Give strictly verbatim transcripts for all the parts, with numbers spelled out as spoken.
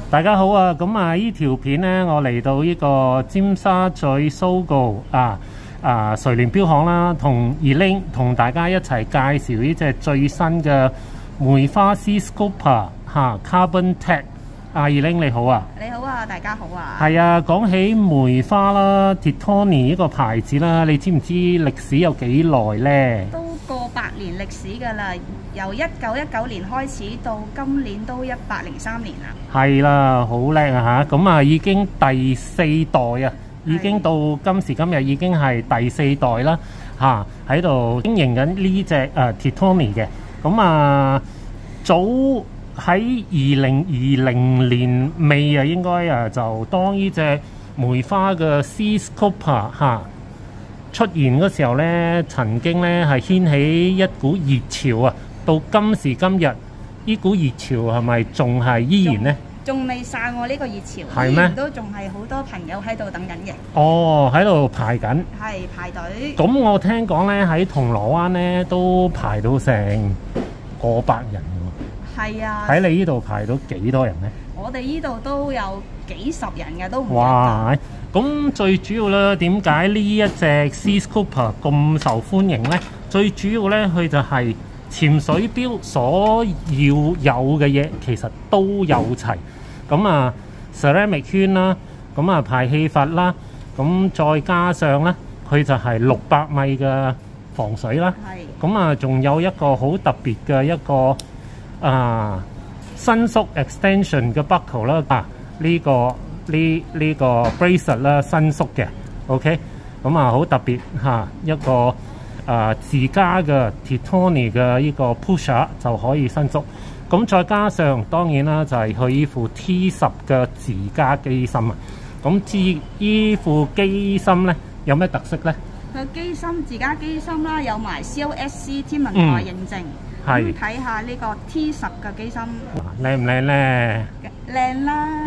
大家好啊！咁啊，呢條片呢，我嚟到呢個尖沙咀 Sogo 啊啊瑞聯錶行啦，同 Elaine 同大家一齊介紹呢隻最新嘅梅花 Seascooper 嚇 Carbon Tech。啊 Elaine 你好啊！ 你好啊，大家好啊！ 係啊，講起梅花啦 ，Titoni 呢個牌子啦，你知唔知歷史有幾耐呢？ 都過百年歷史㗎啦，由一九一九年開始到今年都一百零三年啦。 係啦，好叻啊嚇！咁啊，已經第四代啊，已經到今時今日已經係第四代啦嚇，喺度經營緊呢隻誒 Titoni 嘅。咁啊，早喺二零二零年尾啊，應該啊就當呢隻梅花嘅 Seascooper 嚇出現嗰時候咧，曾經咧係掀起一股熱潮啊！到今時今日，呢股熱潮係咪仲係依然呢？ 仲未散喎呢個熱潮， 係咩？ 都仲係好多朋友喺度等緊嘅。 哦，喺度排緊。 係排隊。 咁我聽講咧喺銅鑼灣咧都排到成過百人喎。係啊。喺你呢度排到幾多人呢？ 我哋呢度都有幾十人嘅，都唔哇！咁最主要咧，點解呢一隻 Seascooper 咁受歡迎呢？最主要咧，佢就係潛水錶所要有嘅嘢，其實都有齊。咁啊 ceramic 圈啦，咁啊排氣閥啦，咁再加上咧，佢就係六百米嘅防水啦。係。咁啊，仲有一個好特別嘅一個啊伸縮 extension 嘅 buckle 啦。啊，呢個呢呢個 bracelet 啦，伸縮嘅 ，OK， 咁啊好特別嚇一個啊自家嘅 Titoni 嘅呢個 pusher 就可以伸縮，咁再加上當然啦就係佢依副 T 十嘅自家機芯啊，咁至依副機芯咧有咩特色咧？ 佢機芯自家機芯啦，有埋 C O S C 天文台認證。咁睇下呢個 T 十嘅機芯靚唔靚咧？ 靚啦！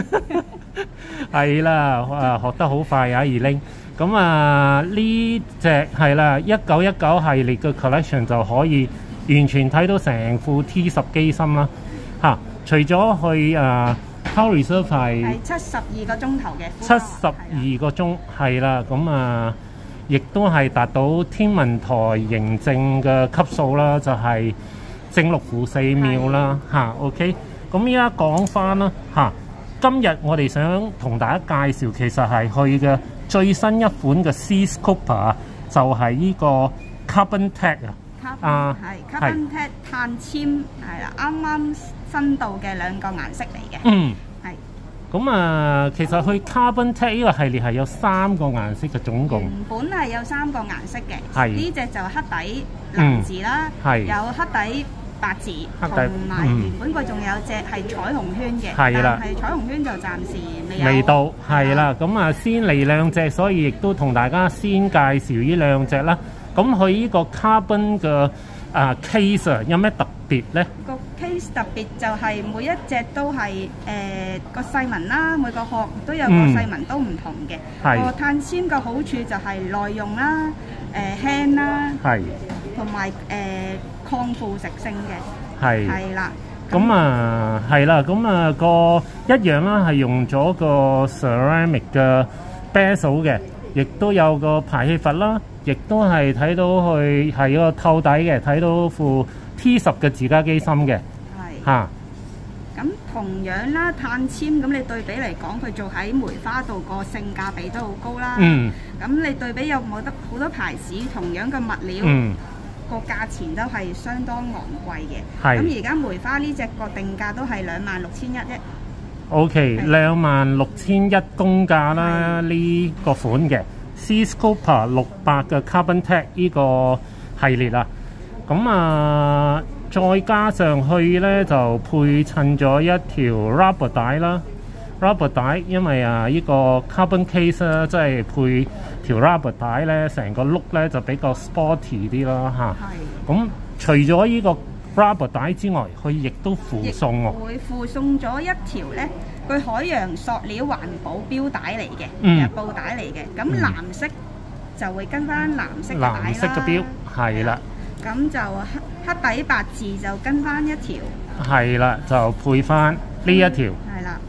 係啦，啊學得好快啊，Elaine。咁啊呢隻係啦，一九一九系列嘅 collection 就可以完全睇到成副 T 十機芯啦。嚇、啊，除咗去啊 power reserve 係七十二個鐘頭嘅， 七十二個鐘係啦，咁啊亦都係達到天文台認證嘅級數啦，就係、是、正六負四秒啦。嚇 ，OK。咁依家講翻啦嚇，今日我哋想同大家介紹，其實係佢嘅最新一款嘅 Seascooper，就係呢個 Carbon Tech 啊，啊係 Carbon Tech 碳纖係啦，啱啱新到嘅兩個顏色嚟嘅。 嗯， 係。 咁啊，其實佢 Carbon Tech 呢個系列係有三個顏色嘅總共。 原本係有三個顏色嘅， 係呢隻就黑底藍字啦， 係有黑底白字，同埋原本佢仲有隻係彩虹圈嘅，但係彩虹圈就暫時未有未到，係啦。咁啊，先嚟兩隻，所以亦都同大家先介紹呢兩隻啦。咁佢呢個 carbon 嘅啊 case 啊，有咩特別咧？ 個 case 特別就係每一隻都係誒個細紋啦，每個殼都有個細紋都唔同嘅。個碳纖嘅好處就係耐用啦，誒輕啦，係同埋誒抗腐蝕性嘅，係係啦。 咁啊係啦，咁啊個一樣啦，係用咗個 ceramic 嘅 bezel 嘅，亦都有個排氣閥啦，亦都係睇到佢係個透底嘅，睇到副 T 十嘅自家機芯嘅，係嚇。 咁同樣啦，碳纖咁你對比嚟講，佢做喺梅花度個性價比都好高啦。嗯。咁你對比有冇得好多牌子同樣嘅物料？嗯。個價錢都係相當昂貴嘅，咁而家梅花呢隻個定價都係兩萬六千一啫。O K， 兩萬六千一公價啦，呢個款嘅 Seascooper 六百嘅 Carbon Tech 呢個系列啊，咁啊再加上去咧就配襯咗一條 rubber 帶啦。rubber 帶，因為啊呢個 carbon case 咧，即係配條 rubber 帶咧，成個 look 咧就比較 sporty 啲咯嚇。係。咁除咗呢個 rubber 帶之外，佢亦都附送喎。會附送咗一條咧，佢海洋塑料環保錶帶嚟嘅，嗯，布帶嚟嘅。咁藍色就會跟翻藍色嘅帶啦。藍色嘅錶係啦。咁就黑黑底白字就跟翻一條。係啦，就配翻呢一條。係啦。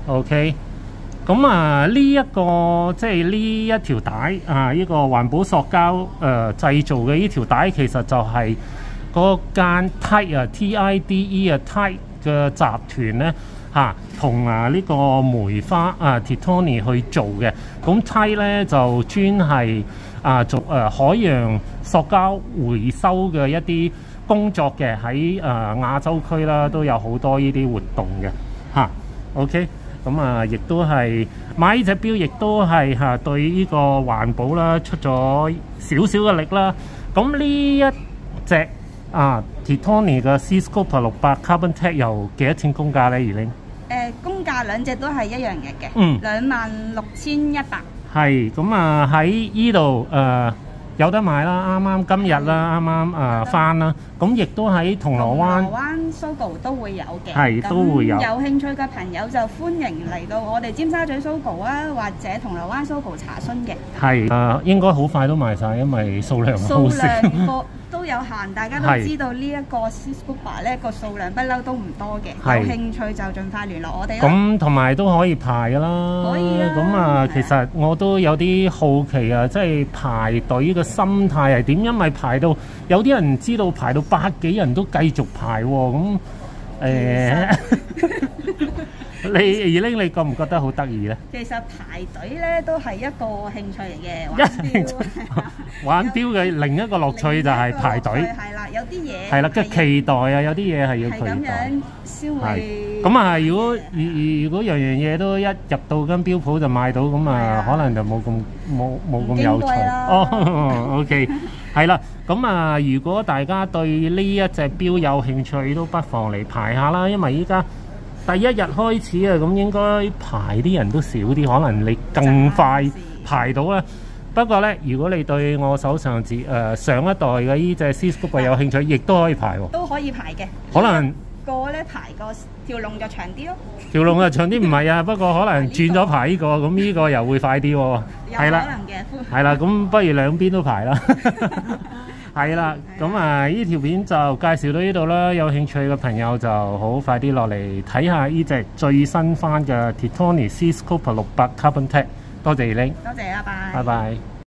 OK， 咁啊呢一個即係呢一條帶啊，呢個環保塑膠誒、呃、製造嘅呢條帶，其實就係嗰間 Tide 啊 T I D E 啊 Tide 嘅集團咧嚇，同啊呢個梅花啊 Titoni 去做嘅。咁 Tide 咧就專係啊做誒、呃、海洋塑膠回收嘅一啲工作嘅，喺誒、呃、亞洲區啦都有好多呢啲活動嘅嚇。OK。咁啊，亦都係買呢隻錶，亦都係嚇對呢個環保啦出咗少少嘅力啦。咁呢一隻啊 Titoni 嘅 Seascoper 六百 Carbon Tech 又幾多錢公價咧？怡玲？ 誒，公價兩隻都係一樣嘅嘅， 嗯， 兩萬六千一百。 係咁啊，喺依度誒有得買啦，啱啱今日啦，啱啱誒翻啦。咁亦都喺銅鑼灣、 銅鑼灣 Sogo 都會有嘅， 係都會有。 有興趣嘅朋友就歡迎嚟到我哋尖沙咀 Sogo 啊，或者銅鑼灣 Sogo 查詢嘅。 係誒，應該好快都賣晒，因為數量好少。 數量個都有限，大家都知道呢一個 Seascoper 咧個數量不嬲都唔多嘅。有興趣就盡快聯絡我哋啦。 咁同埋都可以排㗎啦。 可以啊。 咁啊，其實我都有啲好奇啊，即係排隊嘅心態係點？因為排到有啲人知道排到百幾人都繼續排喎，咁誒，你怡玲你覺唔覺得好得意咧？ 其實排隊咧都係一個興趣嚟嘅， 玩錶。玩錶嘅另一個樂趣就係排隊。 係啦，有啲嘢係啦，嘅期待啊，有啲嘢係要期待。 係咁樣先會。 咁啊，如果如如果樣樣嘢都一入到間錶鋪就買到，咁啊可能就冇咁冇冇咁有趣。哦，OK。係啦，咁啊，如果大家對呢一隻錶有興趣，都不妨嚟排下啦。因為依家第一日開始啊，咁應該排啲人都少啲，可能你更快排到啦。不過咧，如果你對我手上自誒、呃、上一代嘅呢隻 Seascoper 有興趣，亦都可以排喎。 都可以排嘅。 可能個咧排個條龍就長啲咯。條龍就長啲唔係啊，不過可能轉咗排呢、呢個，咁呢個又會快啲喎。係啦，係啦，咁不如兩邊都排啦。係啦，咁啊呢條片就介紹到呢度啦。有興趣嘅朋友就好快啲落嚟睇下呢隻最新翻嘅 Titoni Seascoper 六百 Carbon Tech。多謝怡玲。 多謝，拜拜。 拜拜。